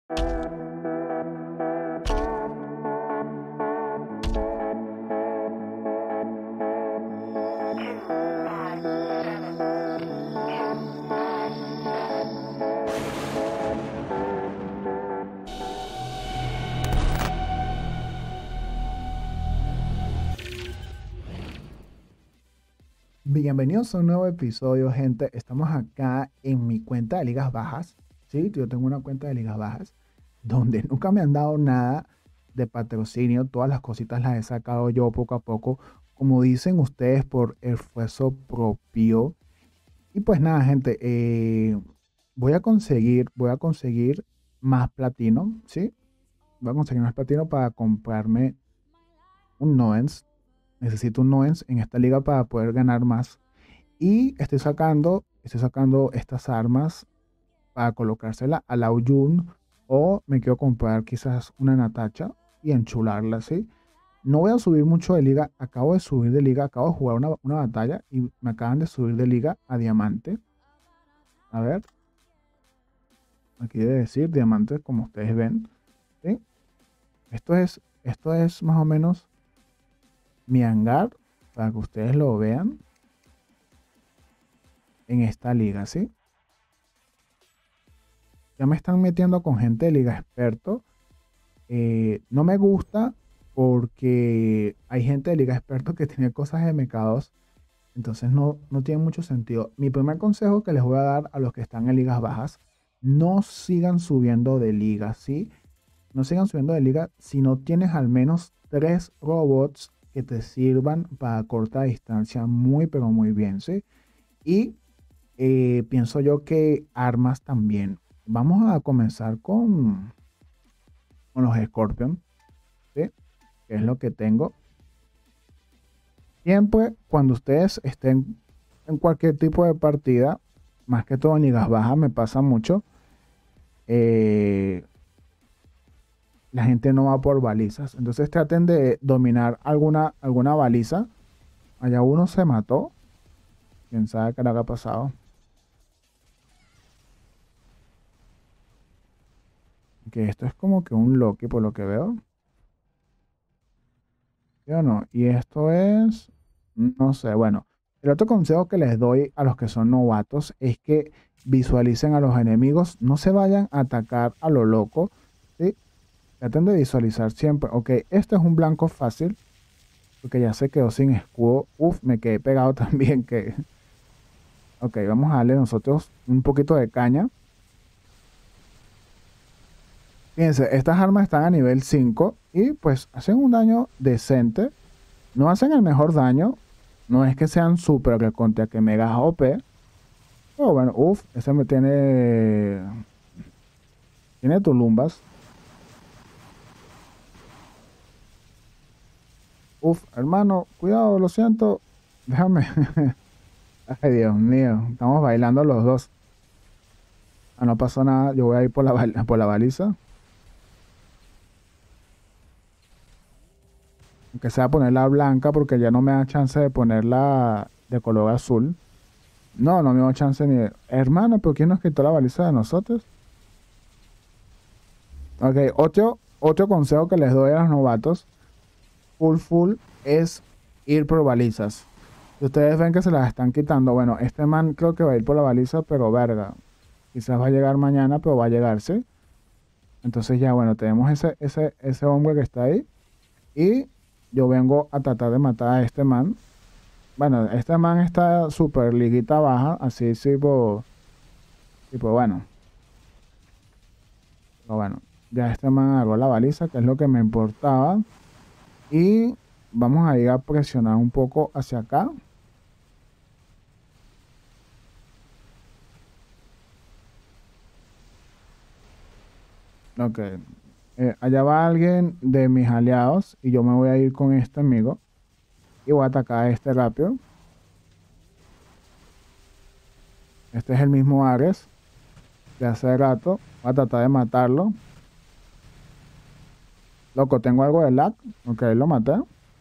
Bienvenidos a un nuevo episodio, gente. Estamos acá en mi cuenta de ligas bajas. Sí, yo tengo una cuenta de ligas bajas donde nunca me han dado nada de patrocinio. Todas las cositas las he sacado yo poco a poco, como dicen ustedes, por esfuerzo propio. Y pues nada, gente, voy a conseguir más platino, ¿sí? Voy a conseguir más platino para comprarme un Noens. Necesito un Noens en esta liga para poder ganar más. Y estoy sacando estas armas para colocársela a la Oyun, o me quiero comprar quizás una Natacha y enchularla así. No voy a subir mucho de liga, acabo de subir de liga, acabo de jugar una batalla y me acaban de subir de liga a diamante. A ver, aquí debe decir diamante como ustedes ven, ¿sí? Esto es más o menos mi hangar para que ustedes lo vean en esta liga, ¿sí? Ya me están metiendo con gente de liga experto. No me gusta porque hay gente de liga experto que tiene cosas de mercados, entonces no tiene mucho sentido. Mi primer consejo que les voy a dar a los que están en ligas bajas: no sigan subiendo de liga, ¿sí? No sigan subiendo de liga si no tienes al menos 3 robots que te sirvan para corta distancia muy, pero muy bien, ¿sí? Y pienso yo que armas también. Vamos a comenzar con los Scorpion, ¿sí? Que es lo que tengo. Siempre cuando ustedes estén en cualquier tipo de partida, más que todo en ligas bajas, me pasa mucho, eh, la gente no va por balizas. Entonces traten de dominar alguna baliza. Allá uno se mató. Quién sabe qué le ha pasado. Que esto es como que un Loki por lo que veo. ¿Sí o no? Y esto es, no sé, bueno, el otro consejo que les doy a los que son novatos es que visualicen a los enemigos, no se vayan a atacar a lo loco, ¿sí? Traten de visualizar siempre, ok, este es un blanco fácil, porque ya se quedó sin escudo, uf, me quedé pegado también, ok, vamos a darle nosotros un poquito de caña. Fíjense, estas armas están a nivel 5 y pues hacen un daño decente. No hacen el mejor daño. No es que sean super que contra que mega OP. Pero bueno, uff, ese me tiene tulumbas. Uff, hermano, cuidado, lo siento. Déjame. Ay, Dios mío. Estamos bailando los dos. Ah, no pasó nada. Yo voy a ir por la baliza. Aunque sea ponerla blanca porque ya no me da chance de ponerla de color azul. No me da chance ni de... Hermano, ¿pero quién nos quitó la baliza de nosotros? Ok, otro consejo que les doy a los novatos, full, es ir por balizas. Si ustedes ven que se las están quitando, bueno, este man creo que va a ir por la baliza, pero verga, quizás va a llegar mañana, pero va a llegar, ¿sí? Entonces ya, bueno, tenemos ese hombre que está ahí y yo vengo a tratar de matar a este man. Bueno, este man está súper liguita baja, así tipo, bueno, pero bueno, ya este man agarró la baliza, que es lo que me importaba. Y vamos a ir a presionar un poco hacia acá. Ok. Allá va alguien de mis aliados y yo me voy a ir con este amigo y voy a atacar a este rápido. Este es el mismo Ares de hace rato. Voy a tratar de matarlo. Loco, tengo algo de lag. Ok, lo maté.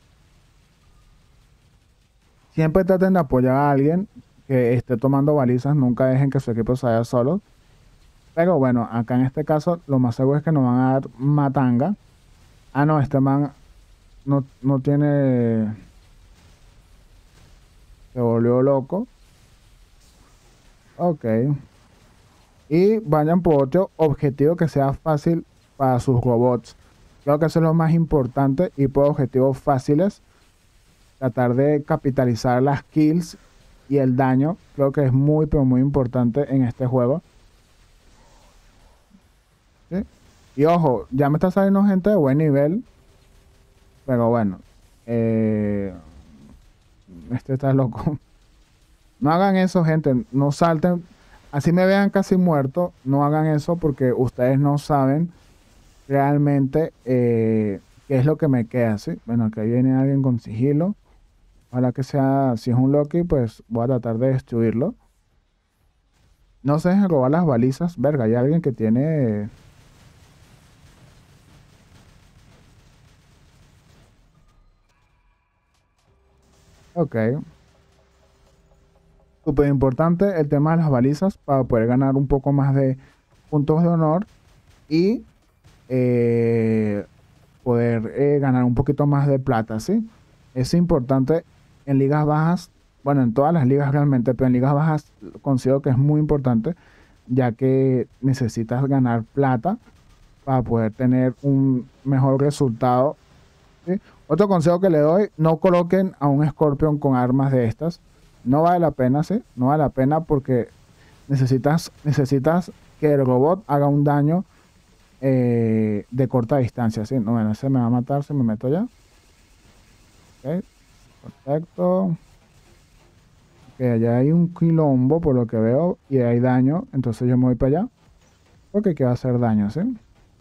Siempre traten de apoyar a alguien que esté tomando balizas. Nunca dejen que su equipo se vaya solo. Pero bueno, acá en este caso lo más seguro es que nos van a dar matanga. Ah, no, este man no tiene... Se volvió loco. Ok. Y vayan por otro objetivo que sea fácil para sus robots. Creo que eso es lo más importante. Y por objetivos fáciles, tratar de capitalizar las kills y el daño. Creo que es muy, pero muy importante en este juego. ¿Sí? Y ojo, ya me está saliendo gente de buen nivel. Pero bueno, eh, este está loco. No hagan eso, gente. No salten. Así me vean casi muerto. No hagan eso porque ustedes no saben realmente qué es lo que me queda, ¿sí? Bueno, aquí viene alguien con sigilo. Ojalá que sea, si es un Loki, pues voy a tratar de destruirlo. No se dejen robar las balizas. Verga, hay alguien que tiene... Ok. Súper importante el tema de las balizas para poder ganar un poco más de puntos de honor y eh, poder ganar un poquito más de plata, ¿sí? Es importante en ligas bajas, bueno, en todas las ligas realmente, pero en ligas bajas considero que es muy importante, ya que necesitas ganar plata para poder tener un mejor resultado, ¿sí? Otro consejo que le doy, no coloquen a un Scorpion con armas de estas. No vale la pena, ¿sí? No vale la pena porque necesitas que el robot haga un daño de corta distancia, ¿sí? No, bueno, ese me va a matar si me meto ya. Ok, perfecto. Que allá hay un quilombo por lo que veo y hay daño, entonces yo me voy para allá porque quiero hacer daño, ¿sí?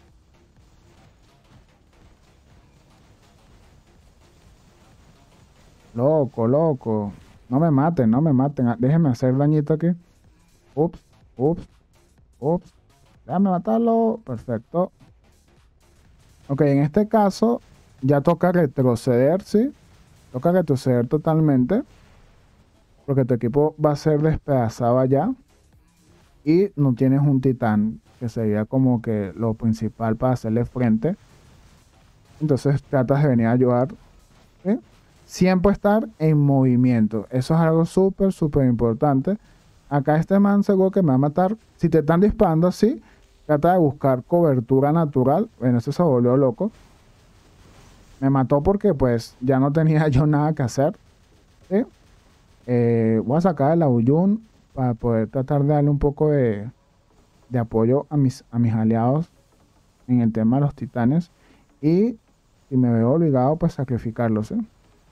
Loco, loco. No me maten, no me maten. Déjenme hacer dañito aquí. Ups, ups, ups. Déjame matarlo. Perfecto. Ok, en este caso ya toca retroceder, ¿sí? Toca retroceder totalmente porque tu equipo va a ser despedazado allá y no tienes un titán, que sería como que lo principal para hacerle frente. Entonces tratas de venir a ayudar, ¿sí? Siempre estar en movimiento. Eso es algo súper, súper importante. Acá este man seguro que me va a matar. Si te están disparando así, trata de buscar cobertura natural. Bueno, ese se volvió loco. Me mató porque pues ya no tenía yo nada que hacer, ¿sí? Voy a sacar el Auyun para poder tratar de darle un poco de apoyo a mis aliados en el tema de los titanes. Y si me veo obligado, pues sacrificarlos, ¿sí?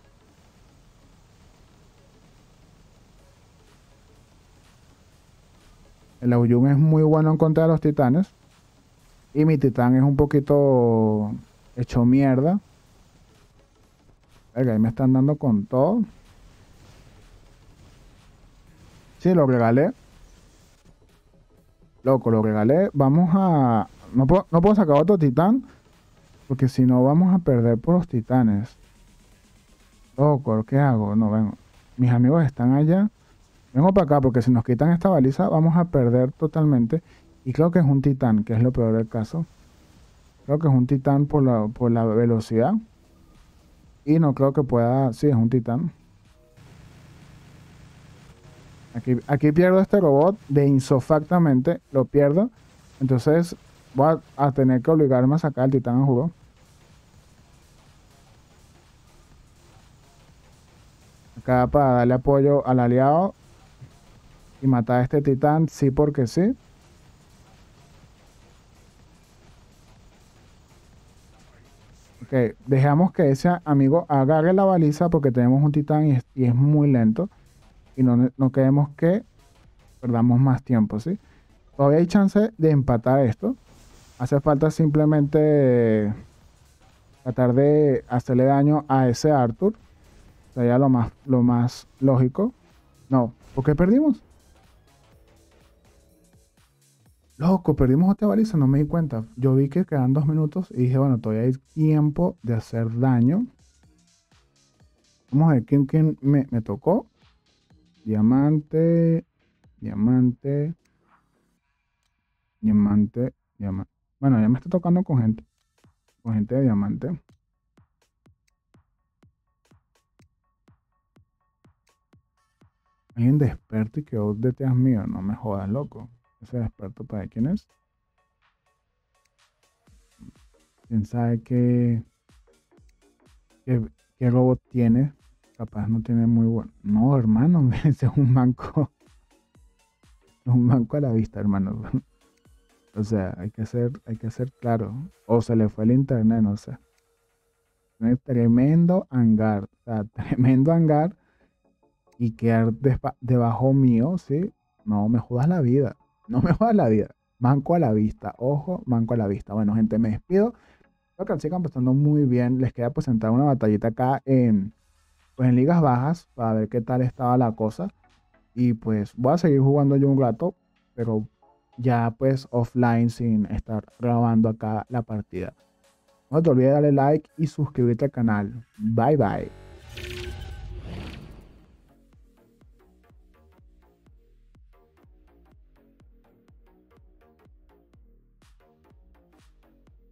El Auyun es muy bueno en contra de los titanes. Y mi titán es un poquito hecho mierda. Venga, ahí me están dando con todo. Sí, lo regalé. Loco, lo regalé. Vamos a... no puedo sacar otro titán. Porque si no vamos a perder por los titanes. Loco, ¿qué hago? No, vengo. Mis amigos están allá. Vengo para acá porque si nos quitan esta baliza vamos a perder totalmente. Y creo que es un titán, que es lo peor del caso. Creo que es un titán por la velocidad. Y no creo que pueda... Sí, es un titán. Aquí pierdo este robot de insofactamente. Lo pierdo. Entonces voy a tener que obligarme a sacar el titán a juego. Acá para darle apoyo al aliado y matar a este titán, sí porque sí. Ok, dejamos que ese amigo agarre la baliza porque tenemos un titán y es muy lento. Y no queremos que perdamos más tiempo, ¿sí? Todavía hay chance de empatar esto. Hace falta simplemente tratar de hacerle daño a ese Arthur. Sería lo más lógico. No, ¿por qué perdimos? Loco, perdimos otra baliza, no me di cuenta. Yo vi que quedan 2 minutos y dije, bueno, todavía hay tiempo de hacer daño. Vamos a ver quién me tocó. Diamante, diamante, Diamante, diamante. Bueno, ya me está tocando con gente de diamante. Alguien de experto y quedó detrás mío. No me jodas, loco. Ese de experto, ¿para quién es? ¿Quién sabe qué, qué robot tiene? Capaz no tiene muy bueno. No, hermano, ese es un manco. Es un manco a la vista, hermano. O sea, hay que ser claro. O se le fue el internet, no sé. Tiene tremendo hangar. O sea, tremendo hangar y quedar debajo mío, ¿sí? No me jodas la vida. No me jodas la vida. Manco a la vista. Ojo, manco a la vista. Bueno, gente, me despido. Espero que lo sigan pasando muy bien. Les queda presentar una batallita acá pues en ligas bajas para ver qué tal estaba la cosa. Y pues voy a seguir jugando yo un rato, pero ya pues offline sin estar grabando acá la partida. No te olvides de darle like y suscribirte al canal. Bye bye.